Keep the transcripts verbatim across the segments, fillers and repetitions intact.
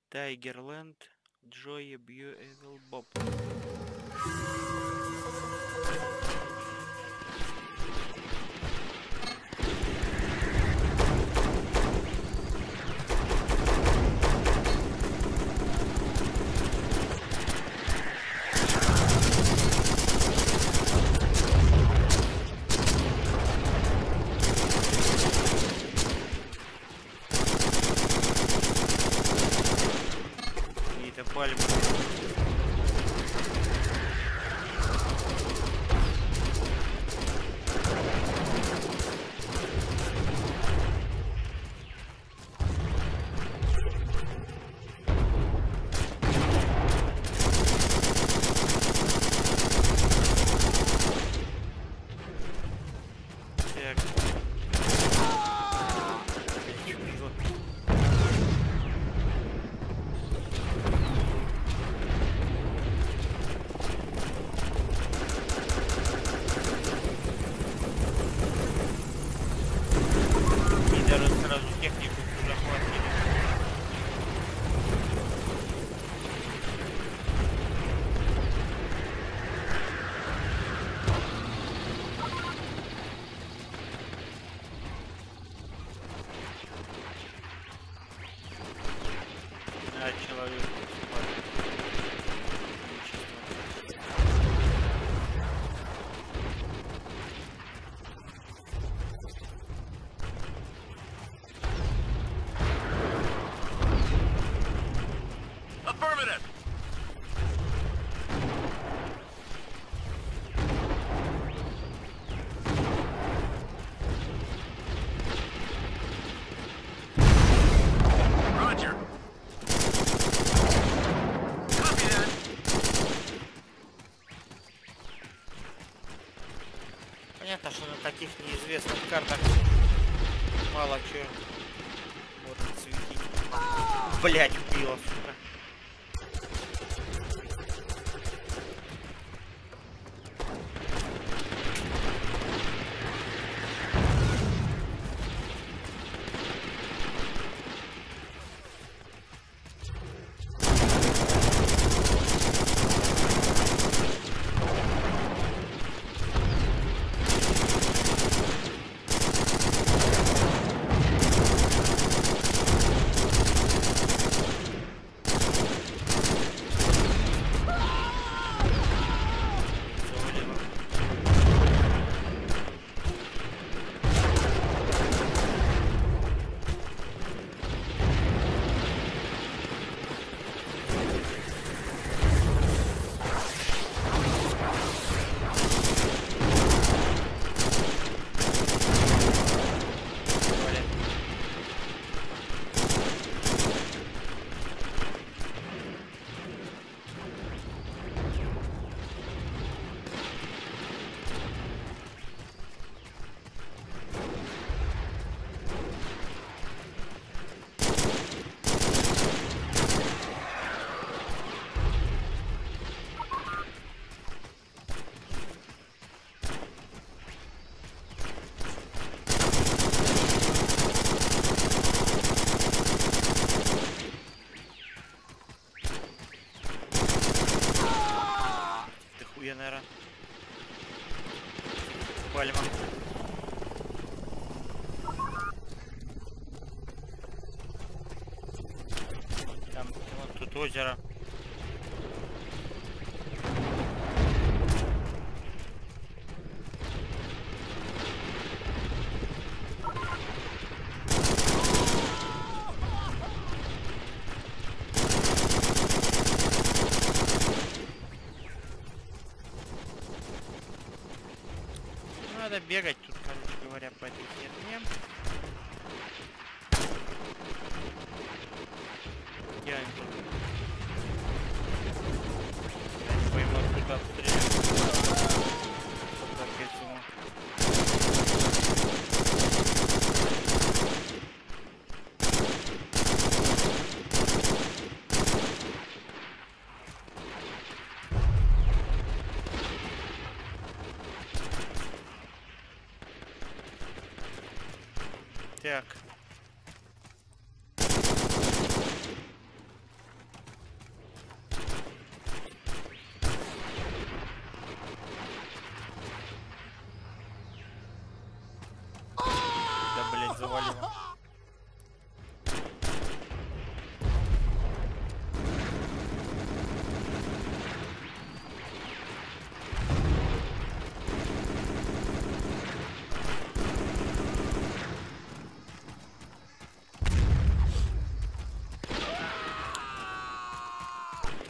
Тайгерленд, Джои, Бью, Эвил, Боб. Какие-то пальмы. Так. Чё? И даже сразу технику захватили. А, человек. Affirmative. Roger. Copy that. Понятно, что на таких неизвестных картах мало чего может светить. Блять, убила, сука. Завалила. Валят. Ты хуя, наверное. Пальма. Там вот тут озеро. Надо бегать тут, короче говоря, по этой херне. Я не пойму, откуда обстреливать. Так, этому.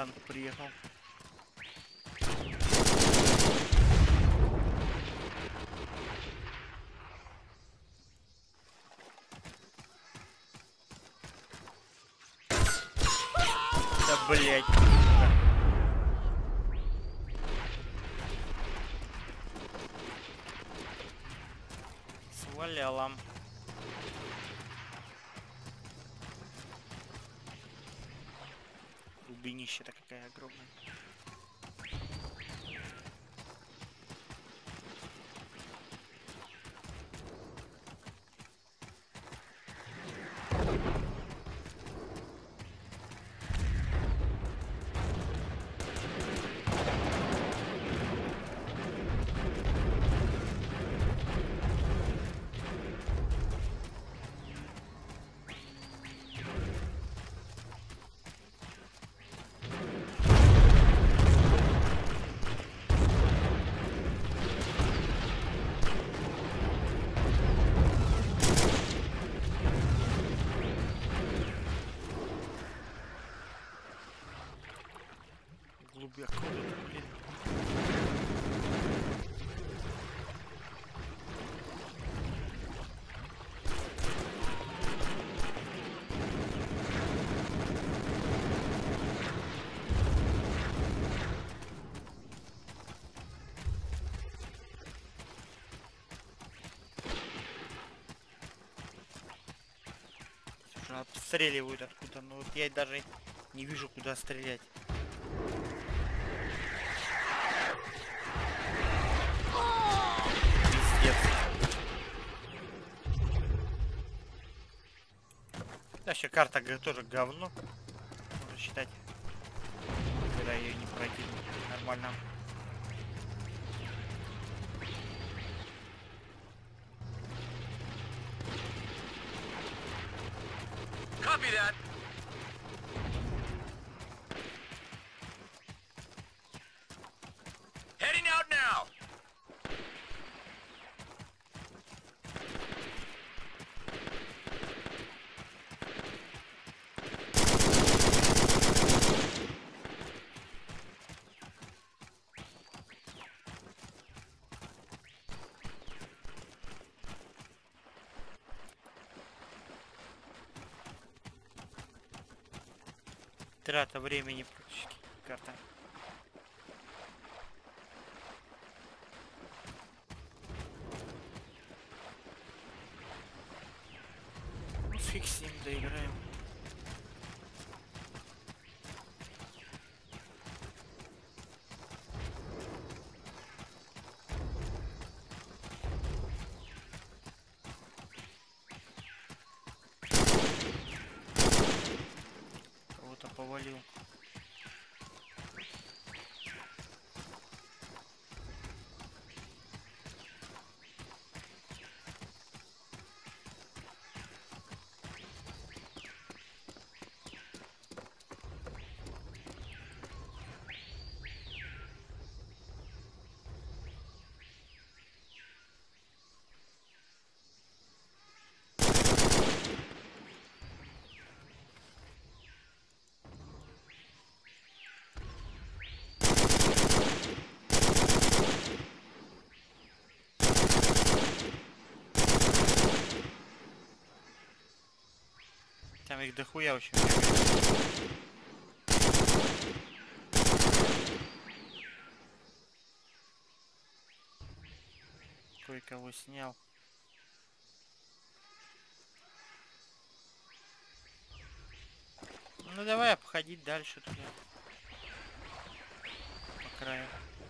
танк приехал. Да блять. Сваляла. Глубинище-то какая огромная. Глубоко, блин. Слушай, обстреливают откуда, но вот я даже не вижу, куда стрелять. Вообще карта тоже говно. Можно считать. Когда ее не пройти нормально. Copy that. Heading out now. Трата времени практически. Карта. Ну, фиг с ним, доиграем. Кого-то повалил. Там их дохуя очень. Кое-кого снял. Ну давай обходить дальше туда. По краю.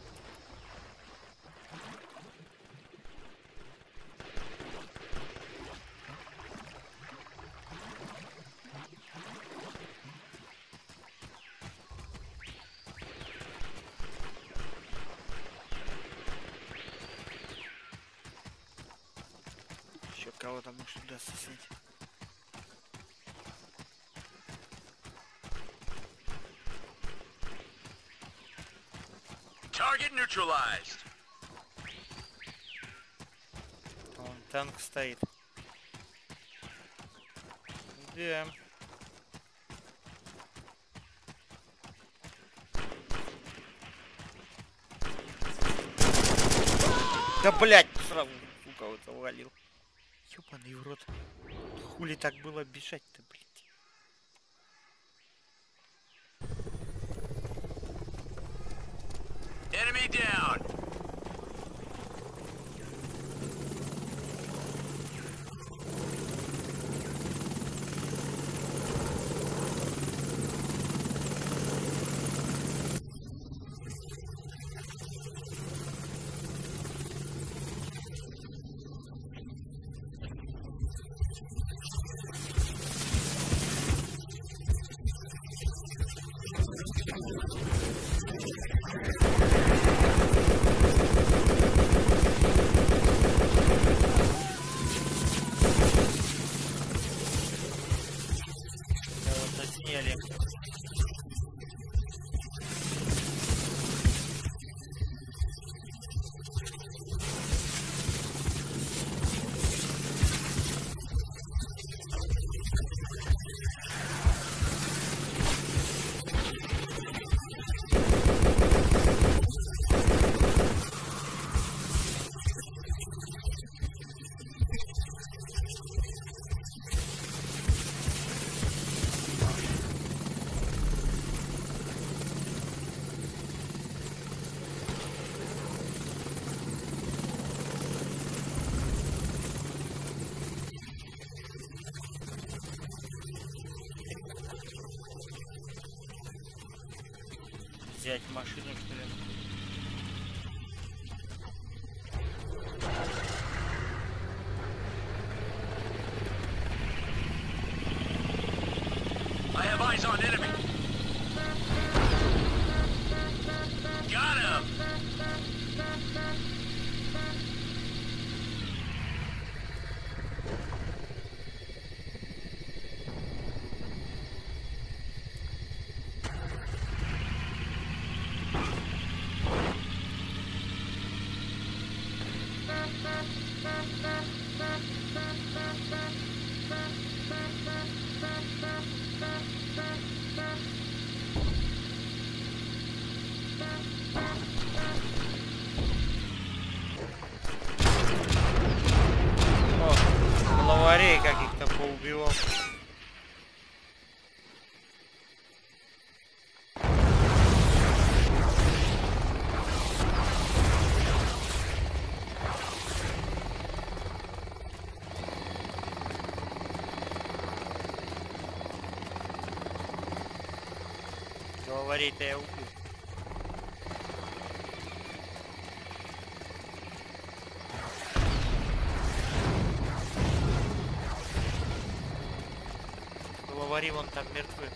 Еще кого-то может удастся снять. Target neutralized. Вон танк стоит. Да. Да блять, сразу, сука, вот завалил. Ёбаный в рот. Хули так было бежать-то, блядь. Enemy down. Да вот засняли. Взять машину, что ли? I have eyes on enemy. Got him. О, главарей каких-то поубивал. Главарей-то я убил. Главари вон там мертвы.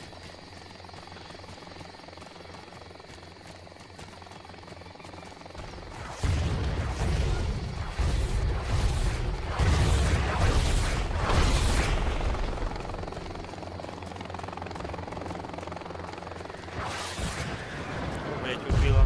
О, блять, убила.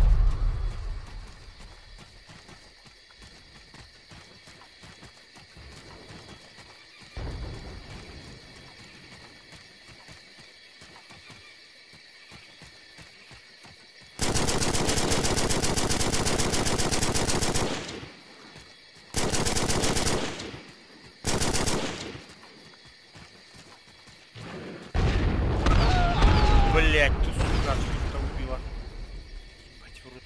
Блять, ты сука, кто убила. Ебать в рот.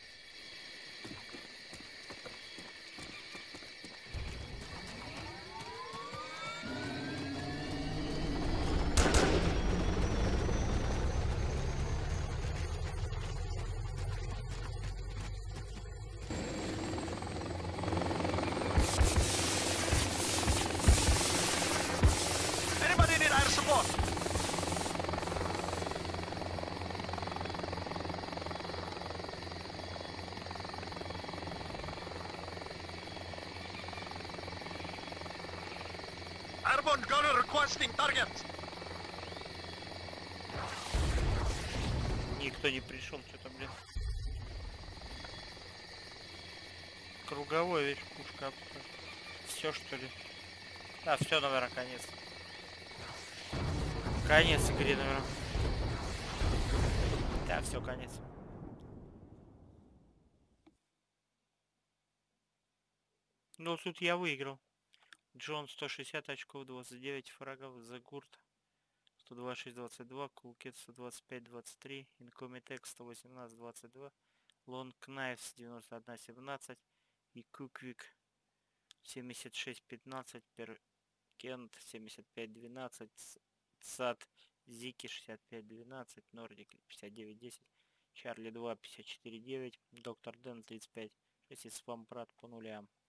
Anybody need air support? Airborne gunner requesting target. Никто не пришел, что-то, блин. Круговой, видишь, пушка. Все, что ли? Да, все, наверное, конец. Конец игре, наверное. Да, все, конец. Ну, тут я выиграл. Джон сто шестьдесят очков, двадцать девять фрагов, Загурт сто двадцать шесть двадцать два, Кулкет сто двадцать пять двадцать три, Инкомитек сто восемнадцать двадцать два, Лонг Найфс девяносто один семнадцать и Куквик семьдесят шесть пятнадцать, Перкент семьдесят пять двенадцать, Цат Зики шестьдесят пять двенадцать, Нордик пятьдесят девять десять, Чарли два пятьдесят четыре девять, Доктор Дэн тридцать пять шесть и Спампрат по нулям.